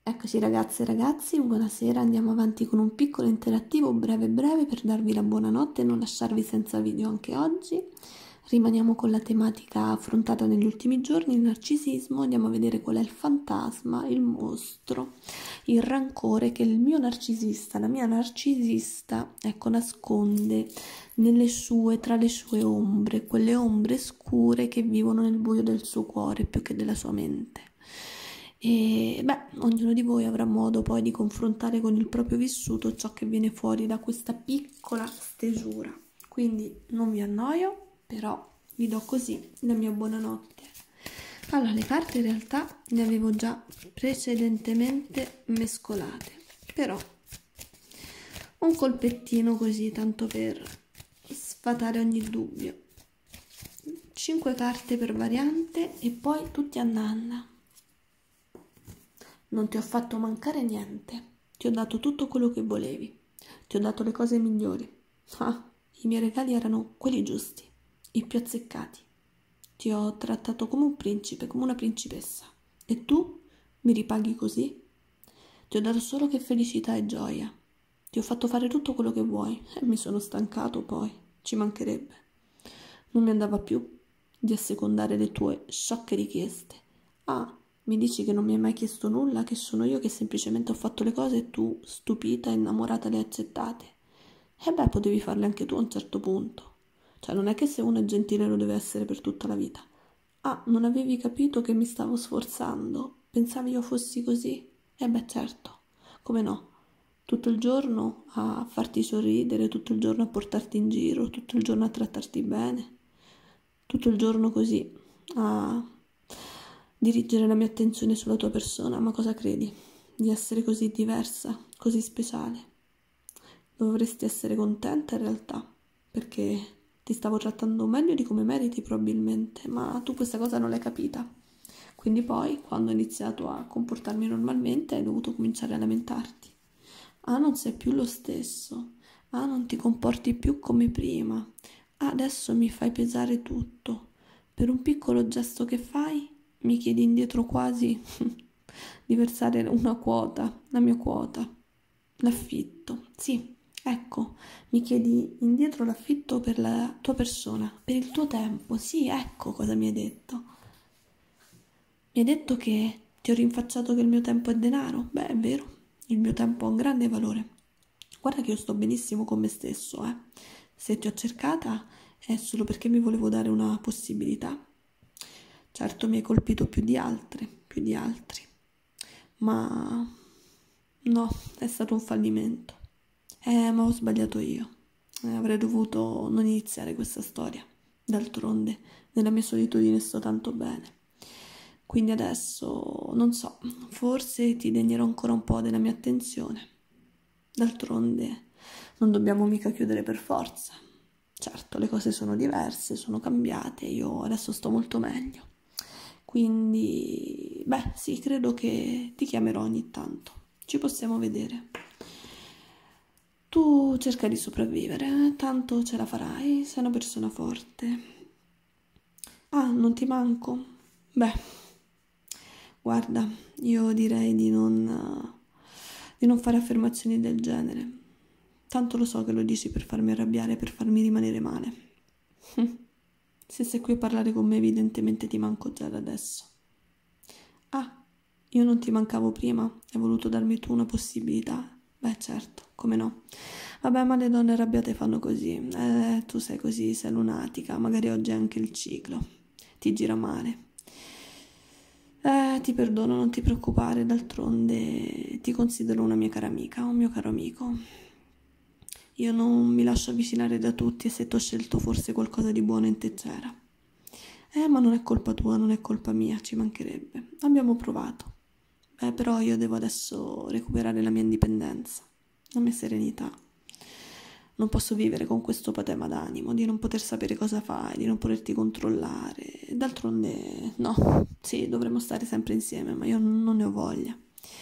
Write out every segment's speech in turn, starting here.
Eccoci ragazze e ragazzi, buonasera, andiamo avanti con un piccolo interattivo breve breve per darvi la buonanotte e non lasciarvi senza video anche oggi. Rimaniamo con la tematica affrontata negli ultimi giorni, il narcisismo, andiamo a vedere qual è il fantasma, il mostro, il rancore che il mio narcisista, la mia narcisista, ecco, nasconde tra le sue ombre, quelle ombre scure che vivono nel buio del suo cuore più che della sua mente. E ognuno di voi avrà modo poi di confrontare con il proprio vissuto ciò che viene fuori da questa piccola stesura. Quindi non vi annoio, però vi do così la mia buonanotte. Allora, le carte in realtà le avevo già precedentemente mescolate, però un colpettino così, tanto per sfatare ogni dubbio. 5 carte per variante e poi tutti a nanna. Non ti ho fatto mancare niente, ti ho dato tutto quello che volevi, ti ho dato le cose migliori. Ah, i miei regali erano quelli giusti, i più azzeccati. Ti ho trattato come un principe, come una principessa. E tu mi ripaghi così? Ti ho dato solo che felicità e gioia. Ti ho fatto fare tutto quello che vuoi e mi sono stancato poi, ci mancherebbe. Non mi andava più di assecondare le tue sciocche richieste. Ah, mi dici che non mi hai mai chiesto nulla, che sono io che semplicemente ho fatto le cose e tu, stupita e innamorata, le hai accettate. E beh, potevi farle anche tu a un certo punto. Cioè, non è che se uno è gentile lo deve essere per tutta la vita. Ah, non avevi capito che mi stavo sforzando? Pensavi io fossi così? E beh, certo, come no? Tutto il giorno a farti sorridere, tutto il giorno a portarti in giro, tutto il giorno a trattarti bene, tutto il giorno così a dirigere la mia attenzione sulla tua persona. Ma cosa credi? Di essere così diversa, così speciale? Dovresti essere contenta in realtà, perché ti stavo trattando meglio di come meriti probabilmente, ma tu questa cosa non l'hai capita. Quindi poi, quando ho iniziato a comportarmi normalmente, hai dovuto cominciare a lamentarti. Ah, non sei più lo stesso. Ah, non ti comporti più come prima. Ah, adesso mi fai pesare tutto. Per un piccolo gesto che fai, mi chiedi indietro quasi di versare una quota, la mia quota, l'affitto. Sì, ecco, mi chiedi indietro l'affitto per la tua persona, per il tuo tempo. Sì, ecco cosa mi hai detto. Mi hai detto che ti ho rinfacciato che il mio tempo è denaro? Beh, è vero, il mio tempo ha un grande valore. Guarda che io sto benissimo con me stesso, eh. Se ti ho cercata è solo perché mi volevo dare una possibilità. Certo mi hai colpito più di altri, ma no, è stato un fallimento. Ma ho sbagliato io. Avrei dovuto non iniziare questa storia. D'altronde, nella mia solitudine sto tanto bene. Quindi adesso, non so, forse ti degnerò ancora un po' della mia attenzione. D'altronde, non dobbiamo mica chiudere per forza. Certo, le cose sono diverse, sono cambiate, io adesso sto molto meglio. Quindi, beh, sì, credo che ti chiamerò ogni tanto. Ci possiamo vedere. Tu cerca di sopravvivere, tanto ce la farai, sei una persona forte. Ah, non ti manco? Beh, guarda, io direi di non fare affermazioni del genere. Tanto lo so che lo dici per farmi arrabbiare, per farmi rimanere male. Se sei qui a parlare con me, evidentemente ti manco già da adesso. Ah, io non ti mancavo prima, hai voluto darmi tu una possibilità. Beh, certo, come no. Vabbè, ma le donne arrabbiate fanno così. Tu sei così, sei lunatica, magari oggi è anche il ciclo. Ti gira male. Ti perdono, non ti preoccupare, d'altronde ti considero una mia cara amica, un mio caro amico. Io non mi lascio avvicinare da tutti e se t'ho scelto forse qualcosa di buono in te c'era. Ma non è colpa tua, non è colpa mia, ci mancherebbe. Abbiamo provato. Però io devo adesso recuperare la mia indipendenza, la mia serenità. Non posso vivere con questo patema d'animo, di non poter sapere cosa fai, di non poterti controllare. D'altronde, no, sì, dovremmo stare sempre insieme, ma io non ne ho voglia.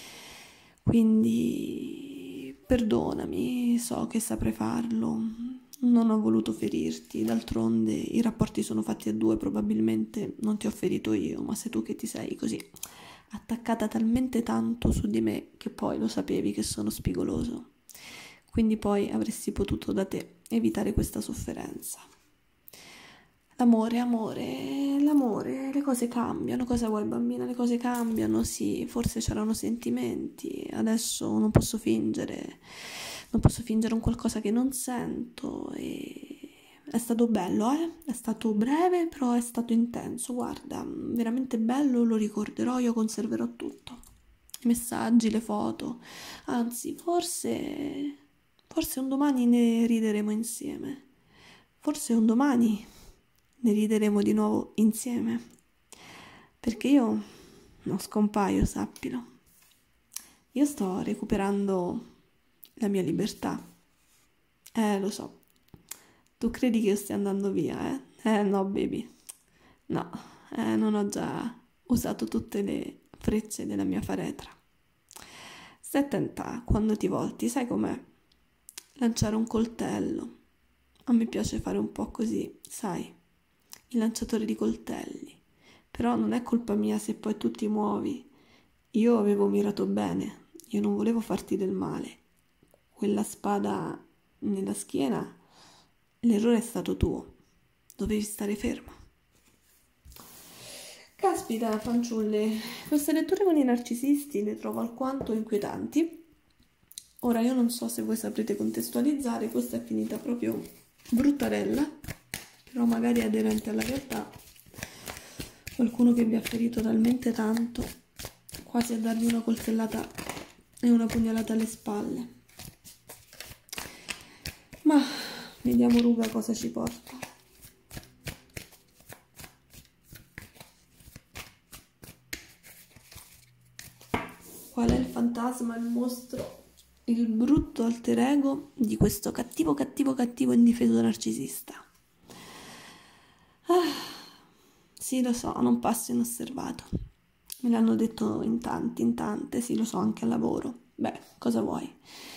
Quindi, perdonami, so che saprei farlo. Non ho voluto ferirti, d'altronde i rapporti sono fatti a due, probabilmente non ti ho ferito io, ma sei tu che ti sei così attaccata talmente tanto su di me che poi lo sapevi che sono spigoloso. Quindi poi avresti potuto da te evitare questa sofferenza. L'amore, le cose cambiano. Cosa vuoi, bambina? Le cose cambiano, sì, forse c'erano sentimenti, adesso non posso fingere un qualcosa che non sento e è stato bello, È stato breve, però è stato intenso, guarda, veramente bello, lo ricorderò, io conserverò tutto. I messaggi, le foto, anzi, forse un domani ne rideremo insieme. Forse un domani ne rideremo di nuovo insieme. Perché io non scompaio, sappilo. Io sto recuperando la mia libertà. Lo so. Tu credi che io stia andando via, eh? No, baby. No, non ho già usato tutte le frecce della mia faretra. Stai attenta quando ti volti, sai com'è? Lanciare un coltello. A me piace fare un po' così, sai, il lanciatore di coltelli. Però non è colpa mia se poi tu ti muovi. Io avevo mirato bene, io non volevo farti del male. Quella spada nella schiena, l'errore è stato tuo. Dovevi stare ferma. Caspita, fanciulle, queste letture con i narcisisti le trovo alquanto inquietanti. Ora io non so se voi saprete contestualizzare, questa è finita proprio bruttarella, però magari è aderente alla realtà. Qualcuno che vi ha ferito talmente tanto, quasi a dargli una coltellata e una pugnalata alle spalle. Ma vediamo Ruga cosa ci porta. Qual è il fantasma, il mostro, il brutto alter ego di questo cattivo indifeso narcisista? Sì, lo so, non passo inosservato. Me l'hanno detto in tanti, in tante, sì, lo so, anche al lavoro. Beh, cosa vuoi?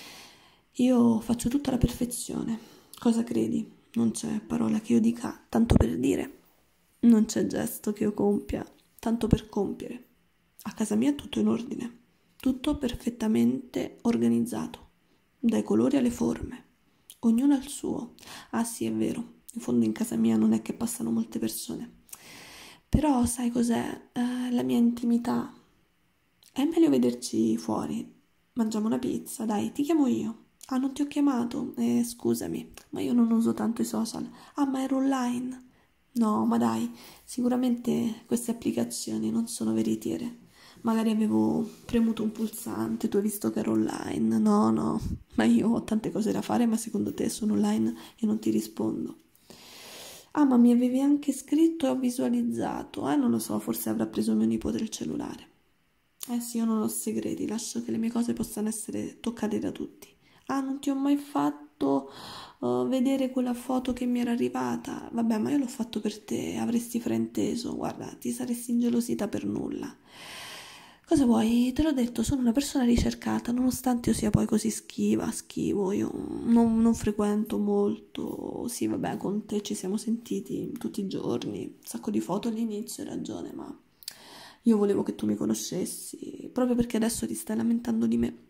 Io faccio tutta alla perfezione. Cosa credi? Non c'è parola che io dica tanto per dire. Non c'è gesto che io compia tanto per compiere. A casa mia è tutto in ordine, tutto perfettamente organizzato, dai colori alle forme. Ognuno ha il suo. Ah sì, è vero, in fondo in casa mia non è che passano molte persone. Però sai cos'è? La mia intimità. È meglio vederci fuori. Mangiamo una pizza, dai, ti chiamo io. Ah, non ti ho chiamato? Scusami, ma io non uso tanto i social. Ah, ma ero online. No, ma dai, sicuramente queste applicazioni non sono veritiere. Magari avevo premuto un pulsante, tu hai visto che ero online. No, no, ma io ho tante cose da fare, ma secondo te sono online e non ti rispondo. Ah, ma mi avevi anche scritto e ho visualizzato. Non lo so, forse avrà preso mio nipote il cellulare. Sì, io non ho segreti, lascio che le mie cose possano essere toccate da tutti. Ah, non ti ho mai fatto vedere quella foto che mi era arrivata. Vabbè, ma io l'ho fatto per te, avresti frainteso. Guarda, ti saresti ingelosita per nulla. Cosa vuoi? Te l'ho detto, sono una persona ricercata, nonostante io sia poi così schivo, io non frequento molto. Sì, vabbè, con te ci siamo sentiti tutti i giorni, un sacco di foto all'inizio, hai ragione, ma io volevo che tu mi conoscessi, proprio perché adesso ti stai lamentando di me.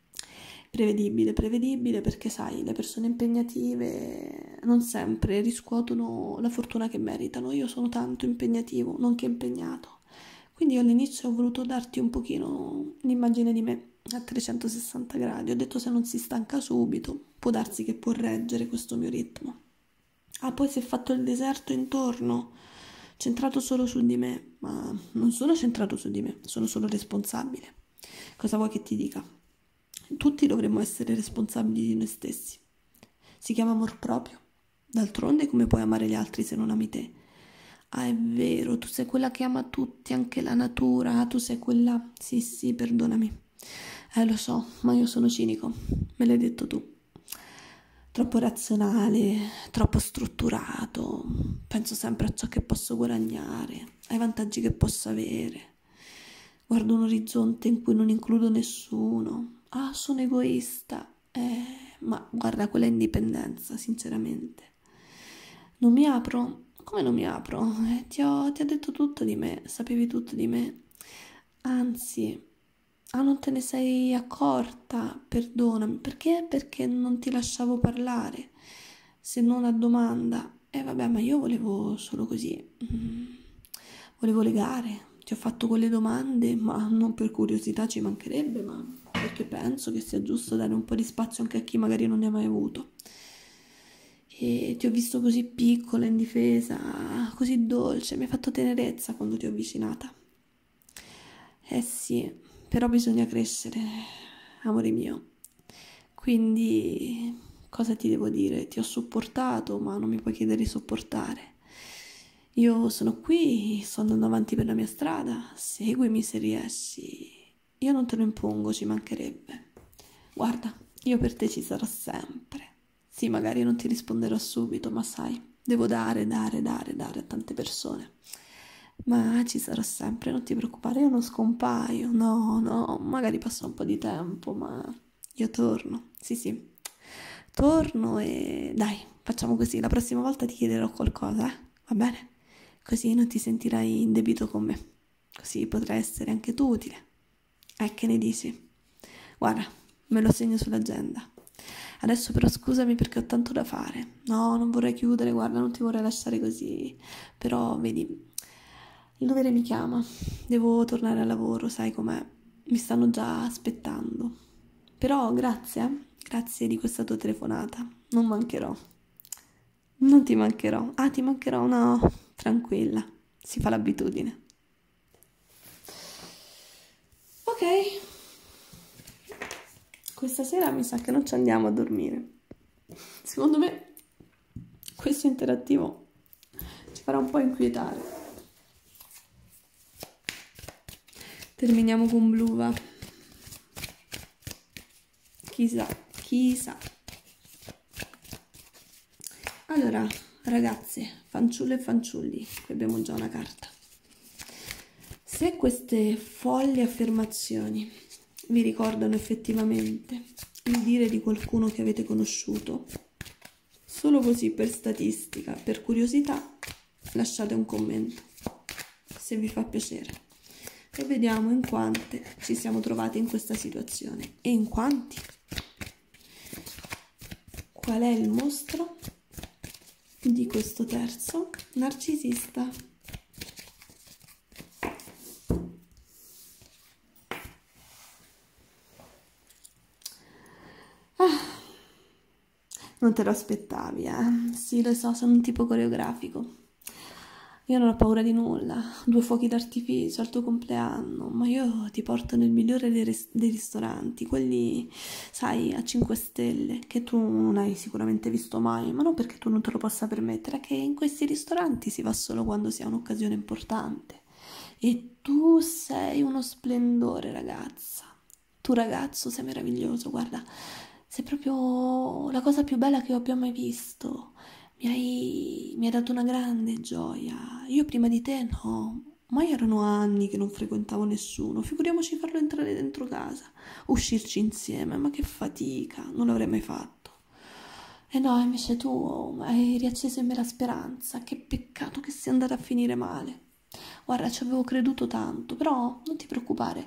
Prevedibile, perché sai, le persone impegnative non sempre riscuotono la fortuna che meritano. Io sono tanto impegnativo, nonché impegnato. Quindi io all'inizio ho voluto darti un pochino l'immagine di me a 360 gradi. Ho detto se non si stanca subito, può darsi che può reggere questo mio ritmo. Ah, poi si è fatto il deserto intorno, centrato solo su di me, ma non sono centrato su di me, sono solo responsabile. Cosa vuoi che ti dica? Tutti dovremmo essere responsabili di noi stessi. Si chiama amor proprio. D'altronde come puoi amare gli altri se non ami te? Ah, è vero, tu sei quella che ama tutti, anche la natura, tu sei quella... Sì, perdonami. Lo so, ma io sono cinico, me l'hai detto tu. Troppo razionale, troppo strutturato, penso sempre a ciò che posso guadagnare, ai vantaggi che posso avere. Guardo un orizzonte in cui non includo nessuno. Ah, sono egoista. Ma guarda, quella indipendenza, sinceramente. Non mi apro? Come non mi apro? Ti ho detto tutto di me, sapevi tutto di me. Anzi, non te ne sei accorta, perdonami. Perché? Perché non ti lasciavo parlare, se non a domanda. E vabbè, ma io volevo solo così. Volevo legare. Ti ho fatto quelle domande, ma non per curiosità, ci mancherebbe, ma perché penso che sia giusto dare un po' di spazio anche a chi magari non ne ha mai avuto. E ti ho visto così piccola, indifesa, così dolce, mi hai fatto tenerezza quando ti ho avvicinata. Eh sì, però bisogna crescere, amore mio. Quindi, cosa ti devo dire? Ti ho supportato, ma non mi puoi chiedere di sopportare. Io sono qui, sto andando avanti per la mia strada, seguimi se riesci. Io non te lo impongo, ci mancherebbe. Guarda, io per te ci sarò sempre. Sì, magari non ti risponderò subito, ma sai, devo dare a tante persone. Ma ci sarò sempre, non ti preoccupare, io non scompaio. No, no, magari passa un po' di tempo, ma io torno. Sì, sì, torno e dai, facciamo così. La prossima volta ti chiederò qualcosa, va bene? Così non ti sentirai in debito con me. Così potrai essere anche tu utile. Che ne dici? Guarda, me lo segno sull'agenda. Adesso però scusami perché ho tanto da fare. No, non vorrei chiudere, guarda, non ti vorrei lasciare così. Però, vedi, il dovere mi chiama. Devo tornare al lavoro, sai com'è. Mi stanno già aspettando. Però grazie, grazie di questa tua telefonata. Non mancherò. Non ti mancherò. Ti mancherò? No, tranquilla. Si fa l'abitudine. Ok. Questa sera mi sa che non ci andiamo a dormire. Secondo me questo interattivo ci farà un po' inquietare. Terminiamo con Bluva. Chissà, chissà. Allora, ragazze, fanciulle e fanciulli, qui abbiamo già una carta. Se queste folli affermazioni vi ricordano effettivamente il dire di qualcuno che avete conosciuto, solo così per statistica, per curiosità, lasciate un commento, se vi fa piacere. E vediamo in quante ci siamo trovate in questa situazione e in quanti. Qual è il mostro di questo terzo narcisista? Non te lo aspettavi, eh? Sì, lo so, sono un tipo coreografico. Io non ho paura di nulla. 2 fuochi d'artificio al tuo compleanno, ma io ti porto nel migliore dei ristoranti, quelli, sai, a 5 stelle, che tu non hai sicuramente visto mai, ma non perché tu non te lo possa permettere, è che in questi ristoranti si va solo quando si ha un'occasione importante. E tu sei uno splendore, ragazza. Tu, ragazzo, sei meraviglioso, guarda. Sei proprio la cosa più bella che io abbia mai visto. Mi hai dato una grande gioia. Io prima di te no, ma erano anni che non frequentavo nessuno. Figuriamoci farlo entrare dentro casa, uscirci insieme, ma che fatica, non l'avrei mai fatto. E no, invece tu hai riacceso in me la speranza. Che peccato che sia andata a finire male. Guarda, ci avevo creduto tanto, però non ti preoccupare.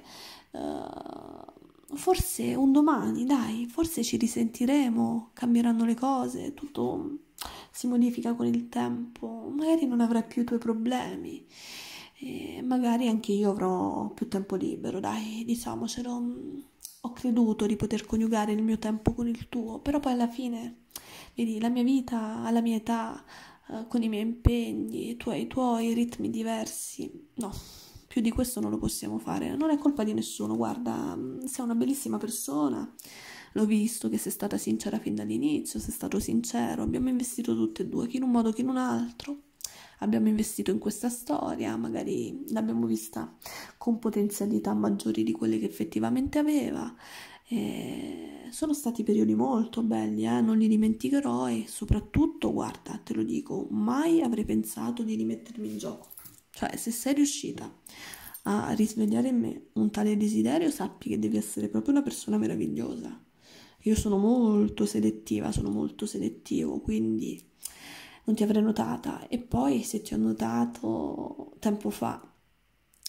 Forse un domani, dai, forse ci risentiremo, cambieranno le cose, tutto si modifica con il tempo, magari non avrai più i tuoi problemi, e magari anche io avrò più tempo libero, dai, diciamocelo. Ho creduto di poter coniugare il mio tempo con il tuo, però poi alla fine, vedi, la mia vita alla mia età, con i miei impegni, tu hai i tuoi ritmi diversi, no. Più di questo non lo possiamo fare, non è colpa di nessuno, guarda, sei una bellissima persona, l'ho visto che sei stata sincera fin dall'inizio, sei stato sincero, abbiamo investito tutte e due, chi in un modo chi in un altro, abbiamo investito in questa storia, magari l'abbiamo vista con potenzialità maggiori di quelle che effettivamente aveva. Sono stati periodi molto belli, non li dimenticherò e soprattutto, guarda, te lo dico, mai avrei pensato di rimettermi in gioco. Cioè, se sei riuscita a risvegliare in me un tale desiderio, sappi che devi essere proprio una persona meravigliosa. Io sono molto selettiva, sono molto selettivo, quindi non ti avrei notata. E poi, se ti ho notato tempo fa,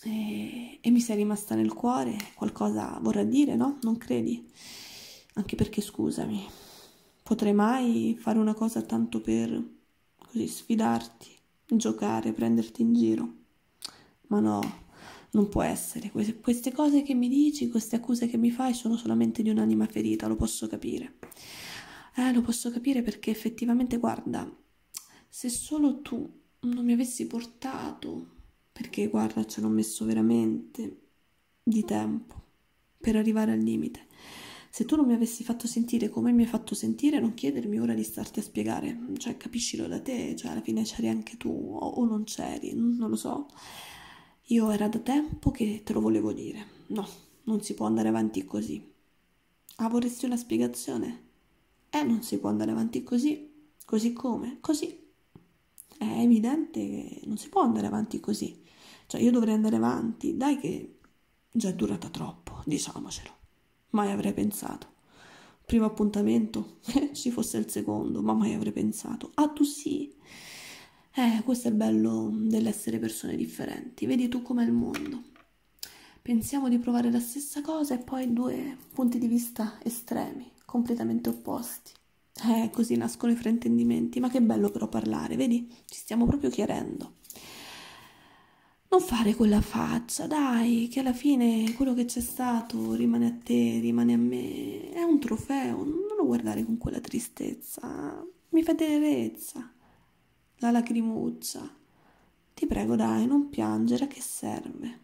e mi sei rimasta nel cuore, qualcosa vorrà dire, no? Non credi? Anche perché, scusami, potrei mai fare una cosa tanto per così sfidarti, giocare, prenderti in giro? Ma no, non può essere. Queste cose che mi dici, queste accuse che mi fai sono solamente di un'anima ferita, lo posso capire. Lo posso capire perché effettivamente, guarda, se solo tu non mi avessi portato, perché guarda, ci hanno messo veramente di tempo per arrivare al limite. Se tu non mi avessi fatto sentire come mi hai fatto sentire, non chiedermi ora di starti a spiegare, cioè capiscilo da te, cioè alla fine c'eri anche tu o non c'eri, non lo so. Io era da tempo che te lo volevo dire. No, non si può andare avanti così. Ah, vorresti una spiegazione? Non si può andare avanti così. Così come? Così. È evidente che non si può andare avanti così. Cioè, io dovrei andare avanti. Dai che già è durata troppo, diciamocelo. Mai avrei pensato. Primo appuntamento, ci fosse il secondo, ma mai avrei pensato. Ah, tu sì? Questo è il bello dell'essere persone differenti. Vedi tu com'è il mondo. Pensiamo di provare la stessa cosa e poi due punti di vista estremi, completamente opposti. Così nascono i fraintendimenti, ma che bello però parlare, vedi? Ci stiamo proprio chiarendo. Non fare quella faccia, dai, che alla fine quello che c'è stato rimane a te, rimane a me. È un trofeo, non lo guardare con quella tristezza. Mi fa tenerezza, la lacrimuccia. Ti prego, dai, non piangere, a che serve?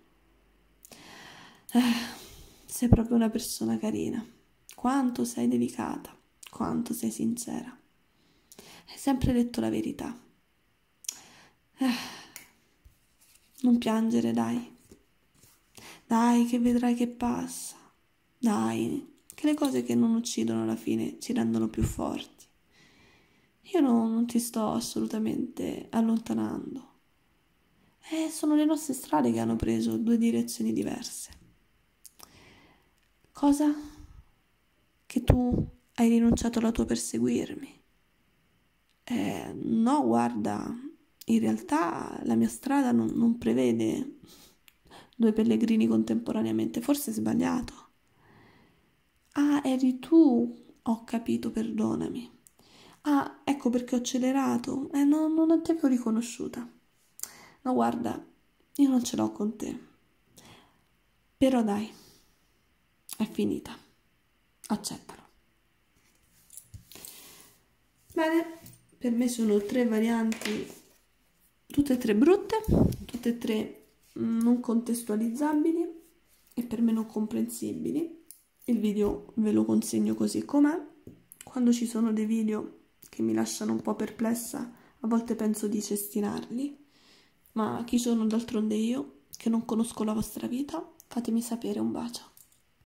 Sei proprio una persona carina. Quanto sei delicata, quanto sei sincera. Hai sempre detto la verità. Non piangere, dai. Dai, che vedrai che passa. Dai, che le cose che non uccidono alla fine ci rendono più forti. Io non ti sto assolutamente allontanando. Sono le nostre strade che hanno preso due direzioni diverse. Cosa? Che tu hai rinunciato alla tua per seguirmi? No, guarda, in realtà la mia strada non prevede due pellegrini contemporaneamente, forse è sbagliato. Ah, eri tu, ho capito, perdonami. Ah, ecco perché ho accelerato. Non ti avevo riconosciuta. No, guarda, io non ce l'ho con te. Però dai, è finita. Accettalo. Bene, per me sono tre varianti, tutte e tre brutte, tutte e tre non contestualizzabili e per me non comprensibili. Il video ve lo consegno così com'è. Quando ci sono dei video che mi lasciano un po' perplessa, a volte penso di cestinarli, ma chi sono d'altronde io, che non conosco la vostra vita? Fatemi sapere, un bacio.